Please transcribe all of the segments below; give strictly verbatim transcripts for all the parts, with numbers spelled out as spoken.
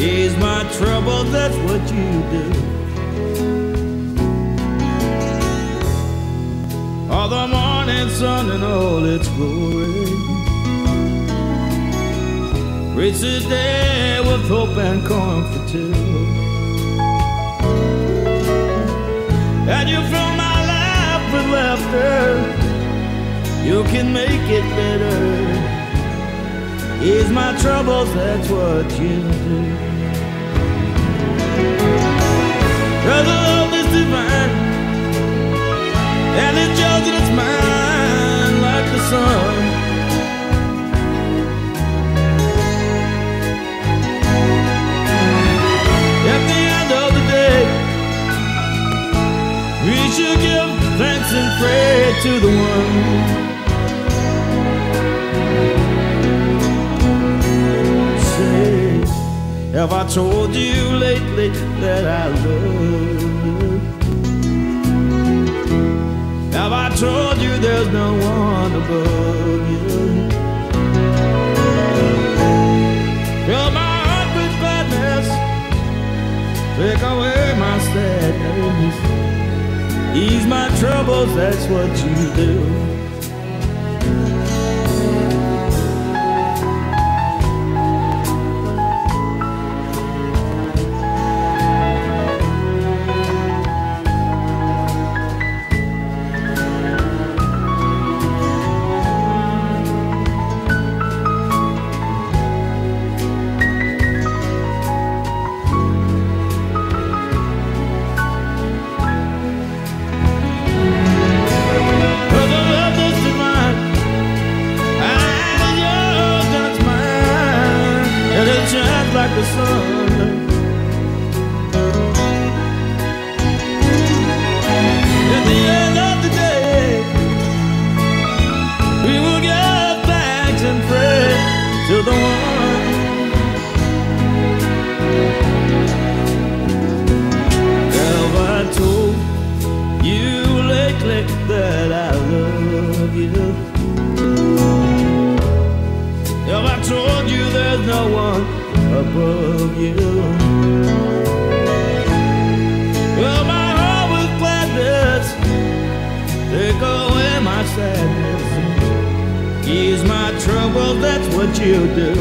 Ease my trouble, that's what you do. All the morning sun and all its glory, reach the day with hope and comfort too. And you fill my life with laughter, you can make it better. Ease my troubles, that's what you do. Cause the love is divine, and it's yours and it's mine like the sun. At the end of the day, we should give thanks and pray to the one. Say, have I told you lately that I love you? Have I told you there's no one above you? Fill my heart with gladness, take away my sadness, ease my troubles, that's what you do. Like the sun, at the end of the day, we will give thanks and pray to the one. Have I told you lately that I love you? Have I told you there's no one above you? Fill my heart with gladness, take away my sadness, ease my trouble, that's what you do.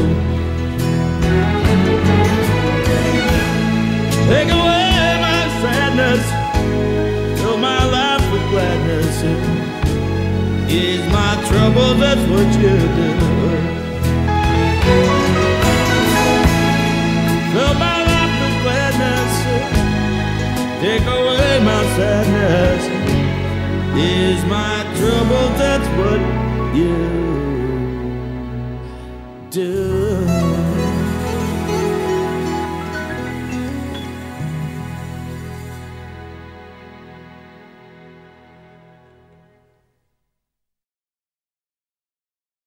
Take away my sadness, fill my life with gladness, ease my trouble, that's what you do. Fill my life with gladness, take away my sadness, ease my trouble, that's what you do.